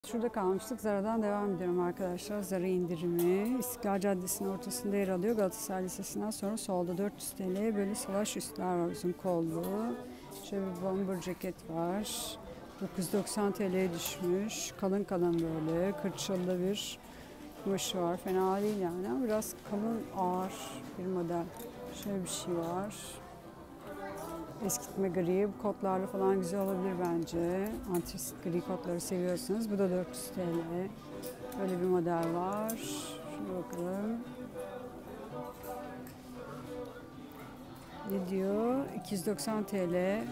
Şurada kalmıştık. Zara'dan devam ediyorum arkadaşlar. Zara indirimi. İstiklal Caddesi'nin ortasında yer alıyor. Galatasaray Lisesi'nden sonra solda 400 TL böyle salaş üstler var, uzun kollu. Şöyle bir bomber ceket var. 990 TL'ye düşmüş. Kalın kalın böyle. Kırçıllı bir kumaşı var. Fena değil yani ama biraz kalın, ağır bir model. Şöyle bir şey var. Eskitme gri, bu kotlarla falan güzel olabilir bence. Antrasit gri kotları seviyorsanız. Bu da 400 TL. Böyle bir model var. Şuna bakalım. Ne diyor? 290 TL.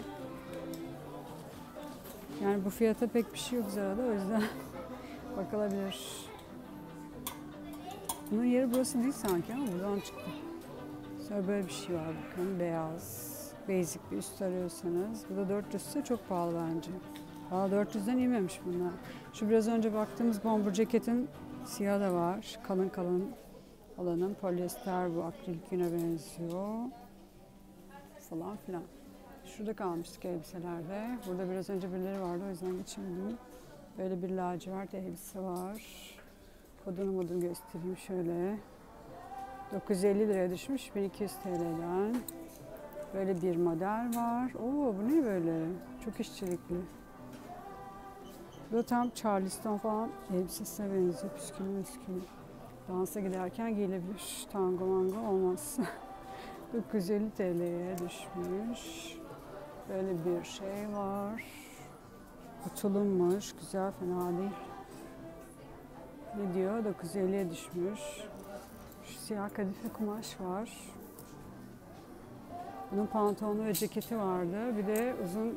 Yani bu fiyata pek bir şey yok Zara'da, o yüzden bakılabilir. Bunun yeri burası değil sanki ama buradan çıktı. Sonra böyle bir şey var bakın, beyaz. Basic bir üst arıyorsanız. Bu da 400 ise çok pahalı bence. Valla 400'den inmemiş bunlar. Şu biraz önce baktığımız bomber ceketin siyahı da var. Kalın kalın olanın, polyester bu, akrilik yüne benziyor. Falan filan. Şurada kalmıştık elbiselerde. Burada biraz önce birileri vardı, o yüzden geçemedim. Böyle bir lacivert elbise var. Kodunu göstereyim şöyle. 950 liraya düşmüş 1200 TL'den. Böyle bir model var. Oo, bu ne böyle? Çok işçilikli. Bu da tam Charleston falan elbisesine benziyor. Püskülü. Dansa giderken giyilebilir. Tango mango olmaz. 950 TL'ye düşmüş. Böyle bir şey var. Bu tulummuş. Güzel, fena değil. Ne diyor? 950'ye düşmüş. Şu siyah kadife kumaş var. Bunun pantolonu ve ceketi vardı. Bir de uzun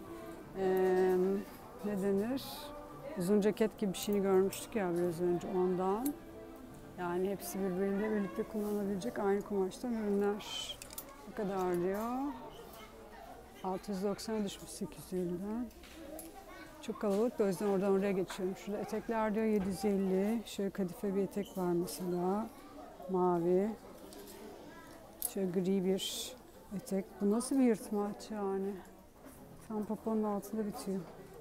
ne denir? Uzun ceket gibi bir şeyini görmüştük ya biraz önce, ondan. Yani hepsi birbiriyle birlikte kullanılabilecek aynı kumaştan ürünler. Ne kadar diyor? 690'a düşmüş 850'den. Çok kalabalık da o yüzden oradan oraya geçiyorum. Şurada etekler diyor 750. Şöyle kadife bir etek var mesela. Mavi. Şöyle gri bir etek. Bu nasıl bir yırtmaç yani? Tam poponun altında bitiyor.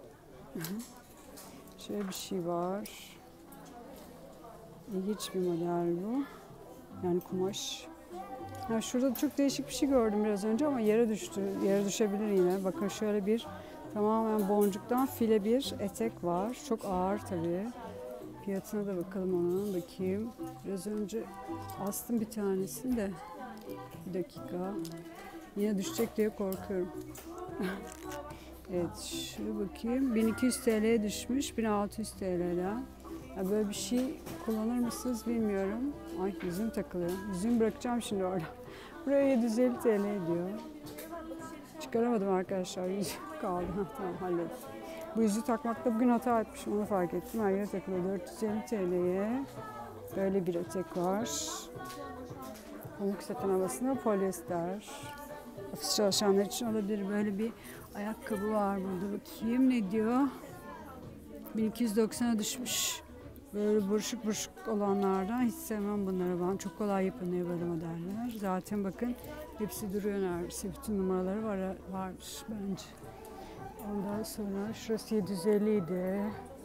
Şöyle bir şey var. İlginç bir model bu. Yani kumaş. Ya şurada çok değişik bir şey gördüm biraz önce ama yere düştü. Yere düşebilir yine. Bakın şöyle bir tamamen boncuktan file bir etek var. Çok ağır tabii. Fiyatına da bakalım onun. Bakayım. Biraz önce astım bir tanesini de. Bir dakika. Yine düşecek diye korkuyorum. Evet, şuraya bakayım. 1200 TL'ye düşmüş, 1600 TL'den. Ya böyle bir şey kullanır mısınız bilmiyorum. Ay, yüzüm takılıyor. Yüzümü bırakacağım şimdi orada. Buraya 750 TL diyor. Çıkaramadım arkadaşlar, yüzüm kaldı. Tamam, hallettim. Bu yüzüğü takmakta bugün hata etmişim, onu fark ettim. Her yere takılıyor. 450 TL'ye böyle bir etek var. Pamuk saten havasında, polyester. Ofis çalışanlar için olabilir. Böyle bir ayakkabı var burada. Bakayım ne diyor? 1290'a düşmüş. Böyle buruşuk olanlardan hiç sevmem bunları ben. Çok kolay yapılıyor böyle modeller. Zaten bakın hepsi duruyor neredeyse. Bütün numaraları varmış bence. Ondan sonra şurası 750 idi.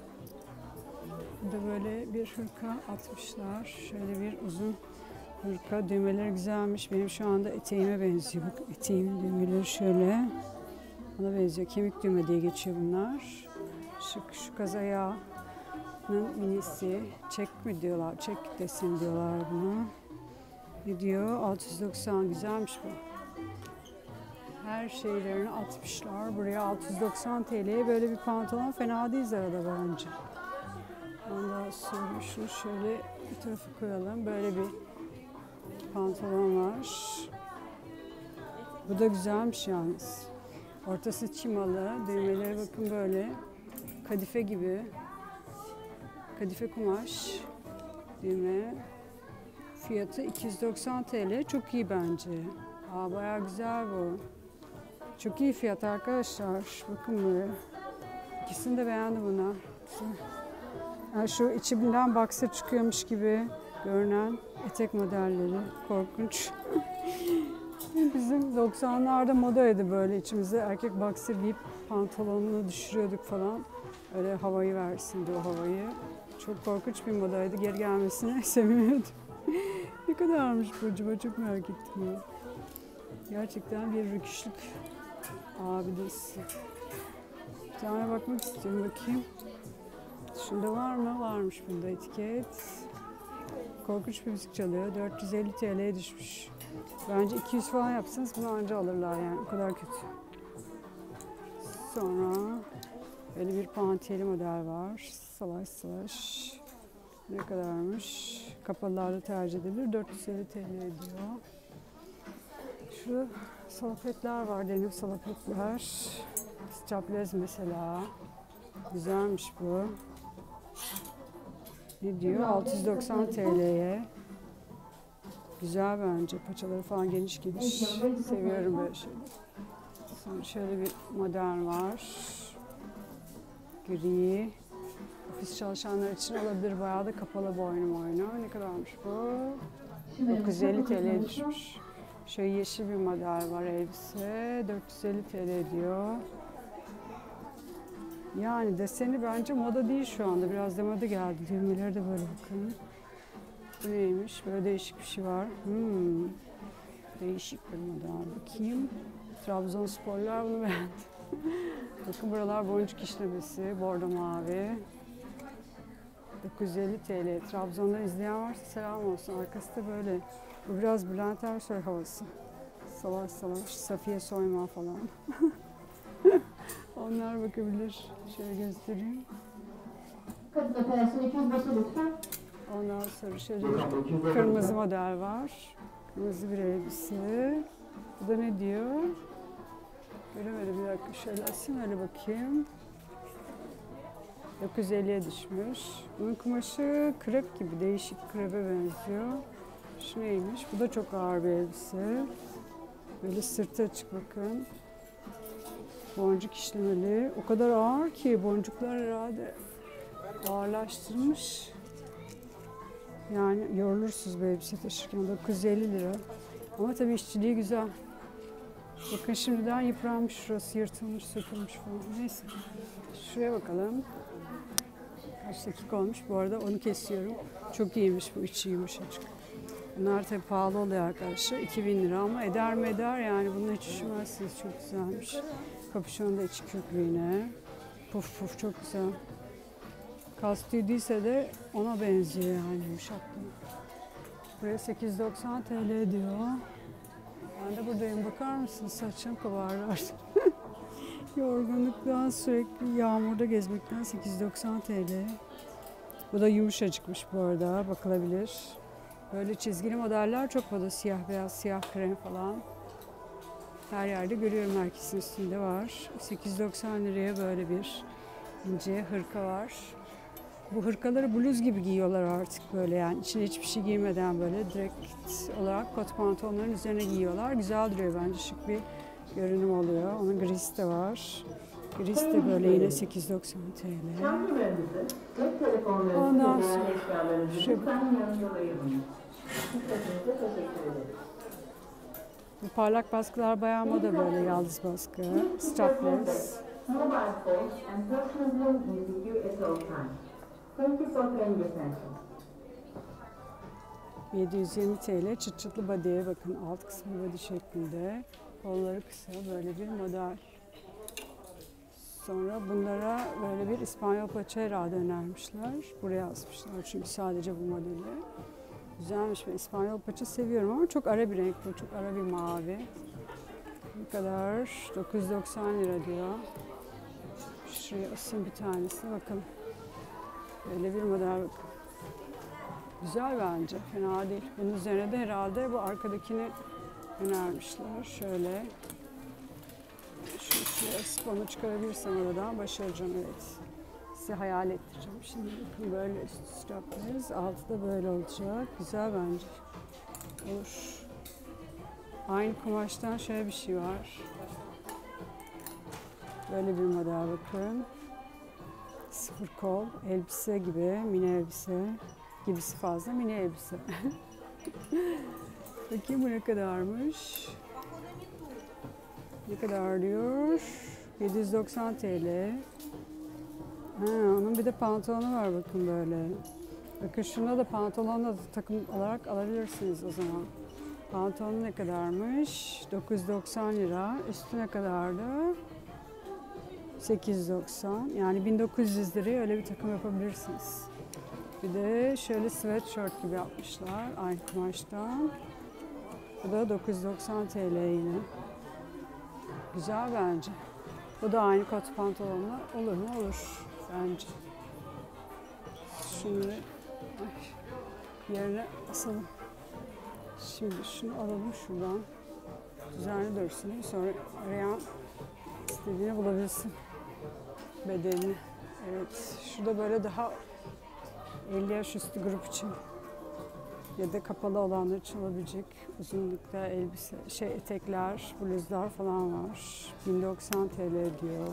Burada böyle bir hırka atmışlar. Şöyle bir uzun hırka. Düğmeleri güzelmiş. Benim şu anda eteğime benziyor. Bak, eteğimin düğmeleri şöyle. Ona benziyor. Kemik düğme diye geçiyor bunlar. Şu kaz ayağının minisi. Çek mi diyorlar? Çek desin diyorlar buna. Ne diyor? 690. Güzelmiş bu. Her şeylerini atmışlar. Buraya 690 TL'ye böyle bir pantolon fena değil Zara'da bence. Ondan sonra şunu şöyle bir tarafa koyalım. Böyle bir pantolon var. Bu da güzelmiş yalnız. Ortası çimalı. Düğmeleri bakın böyle. Kadife gibi. Kadife kumaş. Düğme. Fiyatı 290 TL. Çok iyi bence. Aa, bayağı güzel bu. Çok iyi fiyat arkadaşlar. Bakın böyle. İkisini de beğendim buna. Yani şu içinden boxer çıkıyormuş gibi görünen etek modelleri. Korkunç. Bizim 90'larda modaydı böyle, içimize erkek boxer giyip pantolonunu düşürüyorduk falan. Öyle havayı versin o havayı. Çok korkunç bir modaydı. Geri gelmesine seviniyordum. Ne kadarmış bu acaba? Çok merak ettim ya. Gerçekten bir rüküşlük abidesi. Bir tane bakmak istiyorum. Bakayım. Şunda var mı? Varmış bunda etiket. Korkunç bir müzik çalıyor. 450 TL'ye düşmüş. Bence 200 falan yapsanız bunu anca alırlar yani. O kadar kötü. Sonra böyle bir puantiyeli model var. Salaş salaş. Ne kadarmış? Kapalılarda tercih edilir. 450 TL ediyor. Şu salapetler var. Denip salapetler. Strapless mesela. Güzelmiş bu. Ne diyor? 690 TL'ye. Güzel bence. Paçaları falan geniş geniş. Seviyorum böyle şeyleri. Sonra şöyle bir model var. Gri. Ofis çalışanlar için olabilir. Bayağı da kapalı boynum oyunu. Ne kadarmış bu? 950 TL düşmüş. Şöyle yeşil bir model var elbise. 450 TL diyor. Yani deseni bence moda değil şu anda. Biraz da moda geldi. Düğmeleri de böyle bakın. Bu neymiş? Böyle değişik bir şey var. Değişik bir model. Bakayım. Trabzonsporlar bunu beğendi. Bakın buralar boncuk işlemesi. Bordo mavi. 950 TL. Trabzon'dan izleyen varsa selam olsun. Arkası da böyle. Bu biraz Bülent Ersoy havası. Salaş salaş. Safiye Soyman falan. Onlar bakabilir. Şöyle göstereyim. Ondan sonra şöyle bir kırmızı model var. Kırmızı bir elbise. Bu da ne diyor? Göremedim, bir dakika şöyle açayım öyle bakayım. 950'ye düşmüş. Bunun kumaşı krep gibi, değişik krebe benziyor. Şu neymiş? Bu da çok ağır bir elbise. Böyle sırtı açık bakın. Boncuk işlemeli. O kadar ağır ki boncuklar herhalde ağırlaştırmış. Yani yorulursunuz bu elbise taşırken. 950 lira. Ama tabii işçiliği güzel. Bakın şimdiden yıpranmış, şurası yırtılmış, sökülmüş falan. Neyse. Şuraya bakalım. Kaç dakika olmuş bu arada, onu kesiyorum. Çok iyiymiş bu, içi yumuşacık. Bunlar tabii pahalı oluyor arkadaşlar. 2000 lira ama eder mi eder yani, bunu hiç düşünmezsiniz. Çok güzelmiş. Kapüşon da içi köklü yine. Puf puf çok güzel. Kastüyü değilse de ona benziyor yani yumuşaklığı. Buraya 890 TL diyor. Ben de buradayım, bakar mısınız? Saçım kabardı artık. Yorgunluktan, sürekli yağmurda gezmekten 890 TL. Bu da yumuşacıkmış bu arada, bakılabilir. Böyle çizgili modeller çok moda, siyah beyaz, siyah krem falan. Her yerde görüyorum, herkesin üstünde var. 890 liraya böyle bir ince hırka var. Bu hırkaları bluz gibi giyiyorlar artık böyle, yani içine hiçbir şey giymeden böyle direkt olarak kot pantolonların üzerine giyiyorlar. Güzel duruyor bence, şık bir görünüm oluyor. Onun grisi de var. Gris de böyle yine 890 TL. Ondan sonra şu bu parlak baskılar bayağı moda, böyle yaldız baskı. Strapless. 720 TL çıt çıtlı body'ye bakın, alt kısmı body şeklinde. Kolları kısa, böyle bir model. Sonra bunlara böyle bir İspanyol paça herhalde önermişler. Buraya asmışlar çünkü sadece bu modeli. Güzelmiş, ben İspanyol paça seviyorum ama çok ara bir renk bu, çok ara bir mavi. Ne kadar? 990 lira diyor. Şuraya asayım bir tanesine bakın. Böyle bir model bakın. Güzel bence, fena değil. Bunun üzerine de herhalde bu arkadakini önermişler. Şöyle. Şuraya asıp onu çıkarabilirsem oradan başaracağım, evet. Size hayal ettireceğim. Şimdi bakın böyle üstü strapless, altı da böyle olacak. Güzel bence. Olur. Aynı kumaştan şöyle bir şey var. Böyle bir model bakın. Sıfır kol, elbise gibi, mini elbise. Gibisi fazla, mini elbise. Bakayım bu ne kadarmış. Ne kadar diyor? 790 TL. Onun bir de pantolonu var bakın böyle. Bakın şuna da pantolonla da takım olarak alabilirsiniz o zaman. Pantolon ne kadarmış? 990 lira. Üstü ne kadardı? 890. Yani 1900 liraya öyle bir takım yapabilirsiniz. Bir de şöyle sweatshirt gibi yapmışlar aynı kumaştan. Bu da 990 TL yine. Güzel bence. Bu da aynı kot pantolonla olur mu? Olur bence. Şunu yerine asalım. Şimdi şunu alalım şuradan. Düzenli dursun. Sonra arayan istediğini bulabilsin. Bedenini. Evet. Şurada böyle daha 50 yaş üstü grup için ya da kapalı olanlar için olabilecek uzunlukta elbise, etekler, bluzlar falan var. 1090 TL diyor.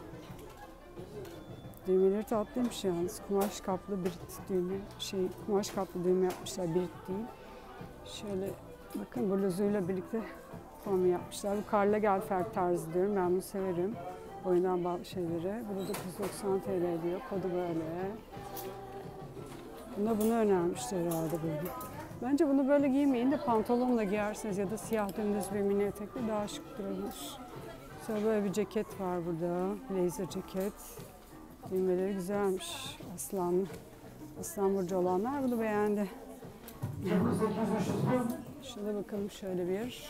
Düğmeleri tatlıymış yalnız. Kumaş kaplı Brit düğme, kumaş kaplı düğme yapmışlar, Brit değil. Şöyle bakın bluzuyla birlikte kombi yapmışlar. Bu Karla Gelfer tarzı diyorum. Ben bunu severim. Boyundan bağlı şeyleri. Bu da 990 TL diyor. Kodu böyle. Bunu önermişler herhalde böyle. Bence bunu böyle giymeyin de pantolonla giyersiniz ya da siyah dümdüz bir mini etekle daha şık durabilir. Sonra böyle bir ceket var burada. Blazer ceket. Düğmeleri güzelmiş. Aslan burcu olanlar bunu beğendi. Şuna bakalım şöyle bir.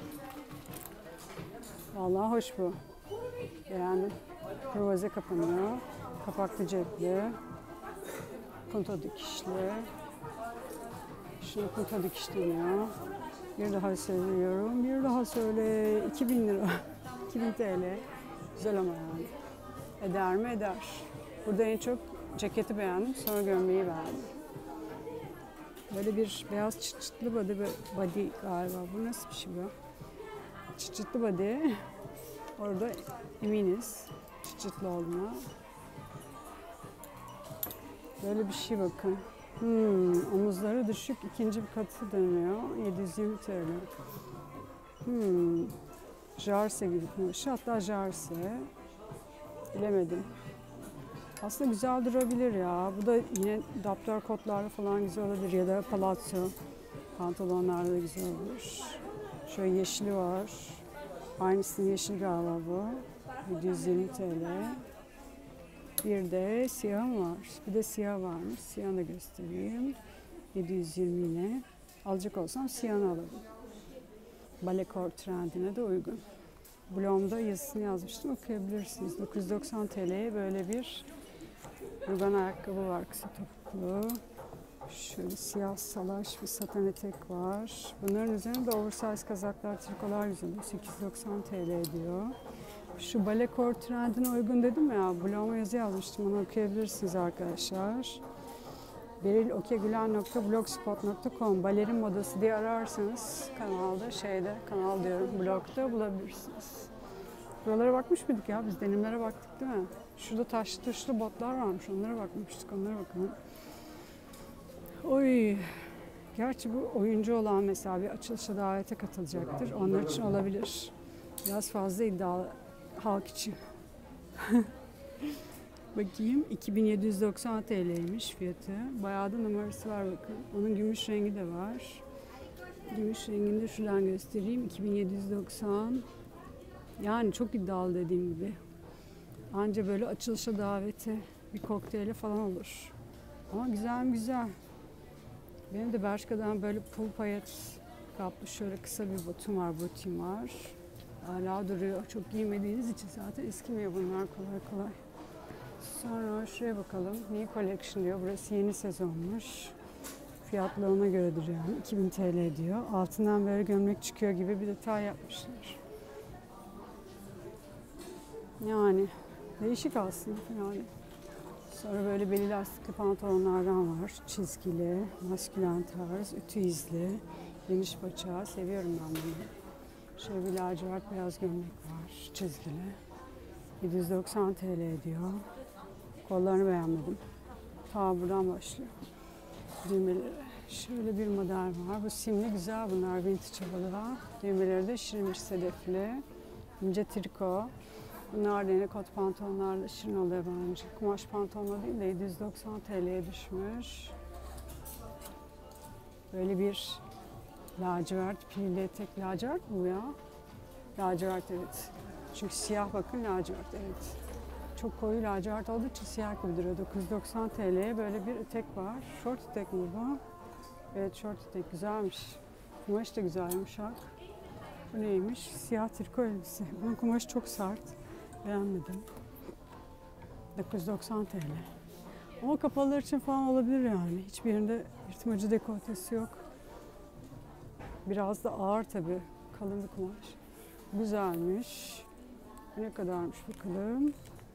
Vallahi hoş bu. Beğendim. Kruvaze kapanıyor. Kapaklı cepli. Punto dikişli. Şunu punto dikiş deniyor. Bir daha söylüyorum. Bir daha söyle. 2000 lira. 2000 TL. Güzel ama yani. Eder mi? Eder. Burada en çok ceketi beğendim. Sonra gömleği beğendim. Böyle bir beyaz çıt çıtlı body galiba. Bu nasıl bir şey bu? Çıt çıtlı body. Orada eminiz çıt çıtlı olduğuna. Böyle bir şey bakın. Omuzları düşük ikinci bir katı dönüyor. 720 TL. Jarse gibi kumaşı. Hatta jarse. Bilemedim. Aslında güzel durabilir ya. Bu da yine daptar kotlarla falan güzel olabilir. Ya da palazzo pantolonlarla da güzel olur. Şöyle yeşili var. Aynısının yeşil galiba bu. 720 TL. Bir de siyah var. Bir de siyah varmış. Siyahını da göstereyim. 720 yine. Alacak olsam siyahını alırım. Balekor trendine de uygun. Blogumda yazısını yazmıştım. Okuyabilirsiniz. 990 TL'ye böyle bir rugan ayakkabı var. Kısa topuklu. Şöyle siyah salaş bir saten etek var. Bunların üzerinde de oversize kazaklar, trikolar güzel. 890 TL diyor. Şu balekor trendine uygun dedim ya, bloguma yazı yazmıştım, onu okuyabilirsiniz arkadaşlar. berilokegülen.blogspot.com balerin modası diye ararsanız blogda bulabilirsiniz. Buralara bakmış mıydık ya? Biz denimlere baktık değil mi? Şurada taşlı tuşlu botlar varmış, onlara bakmıştık, onlara bakalım. Oy! Gerçi bu oyuncu olan mesela bir açılışa davete katılacaktır. Onlar için olabilir. Biraz fazla iddialı. Halk için. Bakayım 2790 TL'ymiş fiyatı. Bayağı da numarası var bakın. Onun gümüş rengi de var. Gümüş rengini de şuradan göstereyim. 2790. Yani çok iddialı dediğim gibi. Anca böyle açılışa davete bir kokteyle falan olur. Ama güzel mi güzel. Benim de Bershka'dan böyle pul payet kaplı şöyle kısa bir botum var, botim var. Hala duruyor. Çok giymediğiniz için zaten eskimiyor bunlar kolay kolay. Sonra şuraya bakalım. New Collection diyor. Burası yeni sezonmuş. Fiyatlı ona göredir yani. 2000 TL diyor. Altından böyle gömlek çıkıyor gibi bir detay yapmışlar. Yani değişik aslında yani. Sonra böyle beli lastikli pantolonlardan var. Çizgili, maskülen tarz, ütü izli, geniş paça. Seviyorum ben bunu. Şöyle bir lacivert beyaz gömlek var, çizgili. 790 TL diyor. Kollarını beğenmedim. Ta buradan başlıyor. Düğmeleri. Şöyle bir model var. Bu simli güzel bunlar, vintage havada. Düğmeleri de şirinmiş sedefli. İnce triko. Bunlar da yine kot pantolonlarla şirin oluyor bence. Kumaş pantolonla değil de 790 TL'ye düşmüş. Böyle bir lacivert pilli etek. Lacivert mi bu ya? Lacivert, evet. Çünkü siyah, bakın, lacivert, evet. Çok koyu lacivert olduğu için siyah gibi duruyor. 990 TL'ye böyle bir etek var. Şort etek mi bu? Evet, şort etek, güzelmiş. Kumaş da güzel, yumuşak. Bu neymiş? Siyah triko elbise. Bunun kumaşı çok sert. Beğenmedim. 990 TL. Ama kapalılar için falan olabilir yani. Hiçbir yerinde yırtmacı dekoltesi yok. Biraz da ağır tabii. Kalın bir kumaş. Güzelmiş. Ne kadarmış bakalım.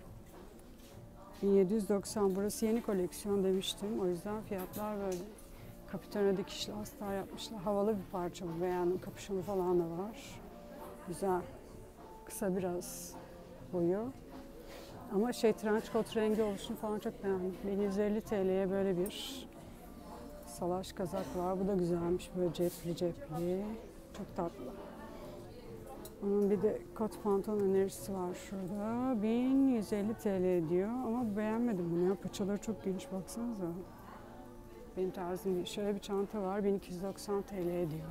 1790. Burası yeni koleksiyon demiştim. O yüzden fiyatlar böyle. Kapitona dikişli astar yapmışlar. Havalı bir parça bu. Beğendim. Kapüşonu falan da var. Güzel. Kısa biraz boyu. Ama trench coat rengi oluşunu falan çok beğendim. 1150 TL'ye böyle bir salaş kazak var. Bu da güzelmiş. Böyle cepli cepli. Çok tatlı. Onun bir de kot pantolon önerisi var şurada. 1150 TL diyor. Ama beğenmedim bunu ya. Paçaları çok geniş, baksanıza. Benim tarzım değil. Şöyle bir çanta var. 1290 TL diyor.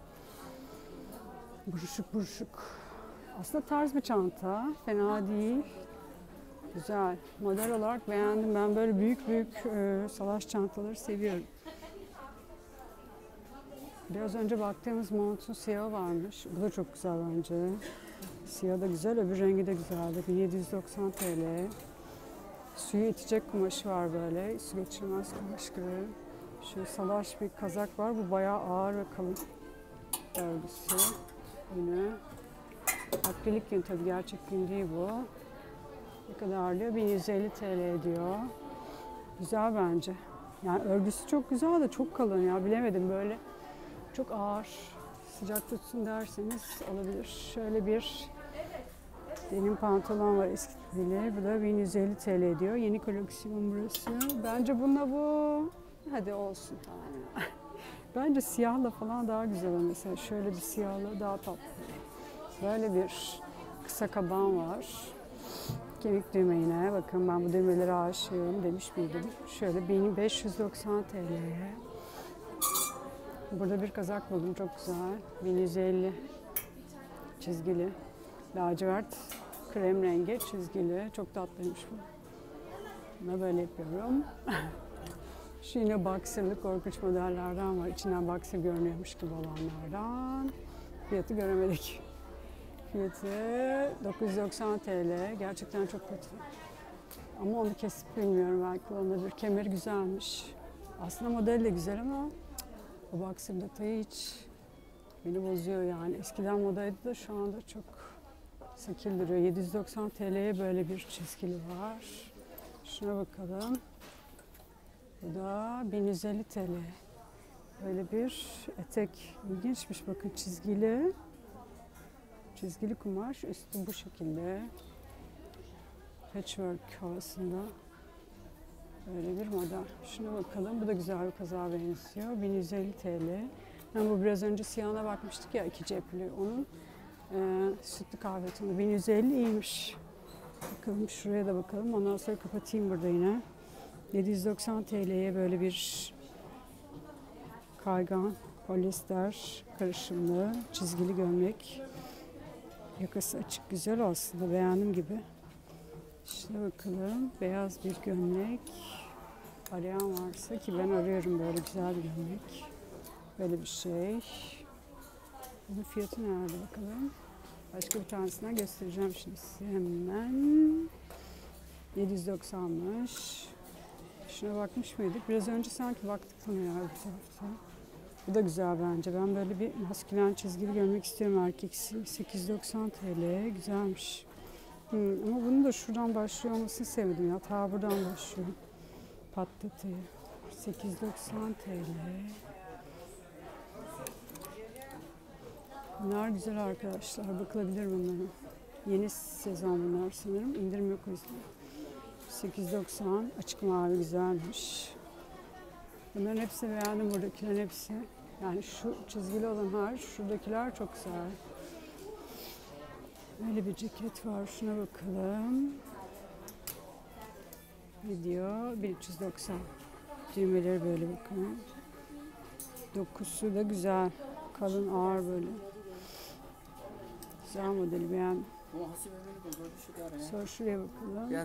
Buruşuk buruşuk. Aslında tarz bir çanta. Fena değil. Güzel. Model olarak beğendim. Ben böyle büyük büyük salaş çantaları seviyorum. Biraz önce baktığımız montun siyahı varmış. Bu da çok güzel bence. Siyah da güzel, öbür rengi de güzeldi. 1790 TL. Suyu itecek kumaşı var böyle. Su geçirmez kumaş gibi. Şu salaş bir kazak var. Bu bayağı ağır ve kalın örgüsü. Yine akrilik yün, tabii gerçek yün değil bu. Ne kadar diyor? 1150 TL diyor. Güzel bence. Yani örgüsü çok güzel de çok kalın ya. Bilemedim, böyle çok ağır. Sıcak tutsun derseniz olabilir. Şöyle bir denim pantolon var, eskitmeli. Bu da 1150 TL diyor. Yeni koleksiyon burası. Bence bununla bu. Hadi olsun tamam. Bence siyahla falan daha güzel. Mesela şöyle bir siyahla daha tatlı. Böyle bir kısa kaban var. Kemik düğme yine. Bakın, ben bu düğmelere aşığım demiş miydim. Şöyle 1590 TL'ye. Burada bir kazak buldum, çok güzel. 1150 çizgili. Lacivert krem rengi çizgili. Çok tatlıymış bu. Buna böyle yapıyorum. Şu yine boxer'lı korkunç modellerden var. İçinden boxer görünüyormuş gibi olanlardan. Fiyatı göremedik. Fiyatı 990 TL. Gerçekten çok kötü. Ama onu kesip bilmiyorum, belki olabilir. Kemeri güzelmiş. Aslında model de güzel ama o boxer detayı hiç beni bozuyor yani. Eskiden modaydı da şu anda çok sekil duruyor. 790 TL'ye böyle bir çizgili var. Şuna bakalım. Bu da 1150 TL. Böyle bir etek. İlginçmiş, bakın, çizgili. Çizgili kumaş. Üstü bu şekilde. Patchwork havasında. Böyle bir model. Şuna bakalım. Bu da güzel bir kazağa benziyor. 1150 TL. Yani bu biraz önce siyahına bakmıştık ya, iki cepli. Onun sütlü kahve tonu. 1150 iyiymiş. Bakalım şuraya da bakalım. Ondan sonra kapatayım burada yine. 790 TL'ye böyle bir kaygan polyester karışımlı çizgili gömlek. Yakası açık, güzel aslında, beğendim gibi. Şuna bakalım, beyaz bir gömlek. Arayan varsa, ki ben arıyorum böyle güzel bir gömlek. Böyle bir şey. Bunun fiyatı nerede bakalım. Başka bir tanesinden göstereceğim şimdi size hemen. 790'mış. Şuna bakmış mıydık? Biraz önce sanki baktık buna ya bir tarafta. Bu da güzel bence. Ben böyle bir maskülen çizgili görmek istiyorum, erkeksi. 890 TL. Güzelmiş. Ama bunun da şuradan başlıyor olmasını sevmedim ya. Ta buradan başlıyor. Patlatı. 890 TL. Bunlar güzel arkadaşlar. Bakılabilir bunlara. Yeni sezon bunlar sanırım. İndirim yok o yüzden. 890. Açık mavi güzelmiş. Bunların hepsini beğendim, buradakilerin hepsi. Yani şu çizgili olan hariç şuradakiler çok güzel. Böyle bir ceket var. Şuna bakalım. Video 1390. Düğmeleri böyle bakın. Dokusu da güzel. Kalın, ağır böyle. Güzel modeli, beğendim. Sonra şuraya bakalım.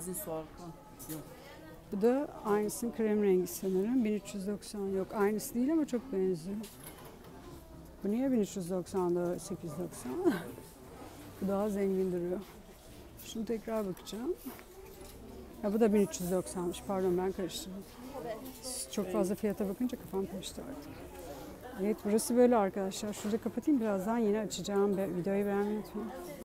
Bu da aynısının krem rengi sanırım. 1390, yok aynısı değil ama çok benziyor. Bu niye 1390'da 890? Bu daha zengin duruyor. Şunu tekrar bakacağım. Ya bu da 1390'mış. Pardon, ben karıştırdım. Çok fazla fiyata bakınca kafam karıştı artık. Evet, burası böyle arkadaşlar. Şurada kapatayım, birazdan yine açacağım. Videoyu beğenmeyi unutmayın.